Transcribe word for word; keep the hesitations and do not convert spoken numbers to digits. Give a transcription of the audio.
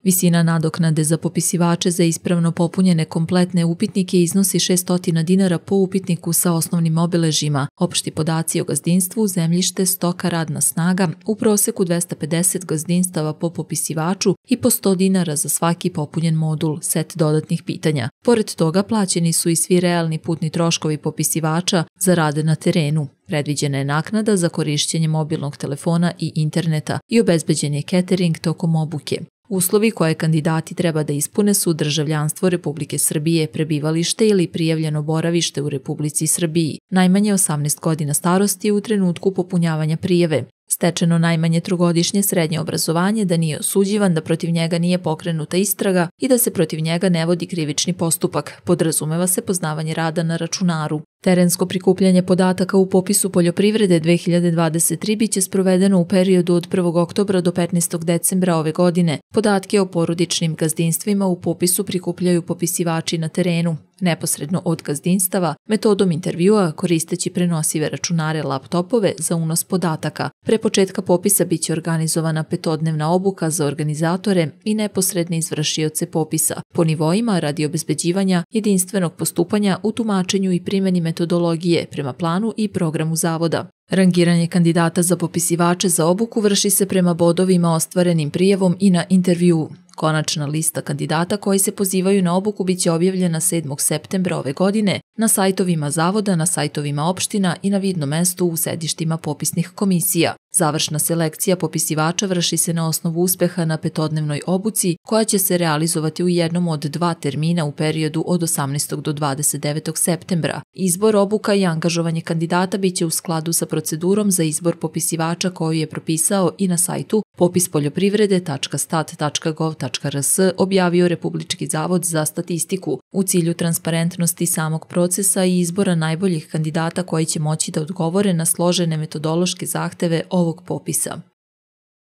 Visina nadoknade za popisivače za ispravno popunjene kompletne upitnike iznosi šessto dinara po upitniku sa osnovnim obeležjima, opšti podaci o gazdinstvu, zemljište, stoka, radna snaga, u proseku dvesta pedeset gazdinstava po popisivaču i po sto dinara za svaki popunjen modul, set dodatnih pitanja. Pored toga plaćeni su i svi realni putni troškovi popisivača za rad na terenu. Predviđena je naknada za korišćenje mobilnog telefona i interneta i obezbeđen je catering tokom obuke. Uslovi koje kandidati treba da ispune su državljanstvo Republike Srbije, prebivalište ili prijavljeno boravište u Republici Srbiji, najmanje osamnaest godina starosti u trenutku popunjavanja prijave, stečeno najmanje trogodišnje srednje obrazovanje, da nije osuđivan, da protiv njega nije pokrenuta istraga i da se protiv njega ne vodi krivični postupak. Podrazumeva se poznavanje rada na računaru. Terensko prikupljanje podataka u popisu poljoprivrede dve hiljade dvadeset tri biće sprovedeno u periodu od prvog oktobra do petnaestog decembra ove godine. Podatke o porodičnim gazdinstvima u popisu prikupljaju popisivači na terenu, neposredno od gazdinstava, metodom intervjua koristeći prenosive računare laptopove za unos podataka. Pre početka popisa biće organizovana petodnevna obuka za organizatore i neposredne izvršioce popisa po nivoima radi obezbeđivanja jedinstvenog postupanja u tumačenju i primjeni metodologije prema planu i programu zavoda. Rangiranje kandidata za popisivače za obuku vrši se prema bodovima ostvarenim prijavom i na intervjuu. Konačna lista kandidata koji se pozivaju na obuku biće objavljena sedmog septembra ove godine na sajtovima zavoda, na sajtovima opština i na vidnom mestu u sedištima popisnih komisija. Završna selekcija popisivača vrši se na osnovu uspeha na petodnevnoj obuci koja će se realizovati u jednom od dva termina u periodu od osamnaestog do dvadeset devetog septembra. Izbor, obuka i angažovanje kandidata biće u skladu sa procedurom za izbor popisivača koju je propisao i na sajtu popis poljoprivrede tačka stat tačka gov tačka rs objavio Republički zavod za statistiku u cilju transparentnosti samog procesa i izbora najboljih kandidata koji će moći da odgovore na složene metodološke zahteve ovog popisa.